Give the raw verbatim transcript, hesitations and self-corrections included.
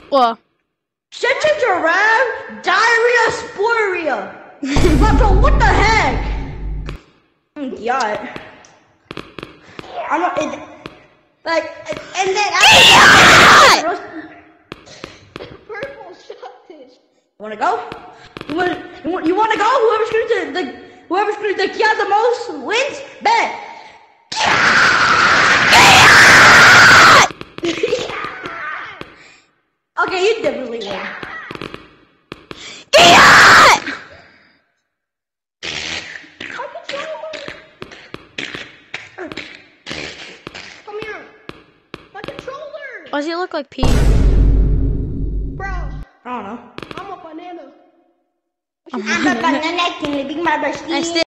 What? Shitcha giraffe, diarrhea, sporia. Bro, what the heck? Gyatt. I don't. It, like, and then after purple shotfish. Wanna go? You want? You want? You wanna go? Whoever's gonna the, the whoever's gonna the Gyatt the most wins. Bet. Okay, you definitely win. Gyatt! Come here. My controller. Why does he look like Pete? Bro. I don't know. I'm a banana. I'm a banana. Can you be my bestie?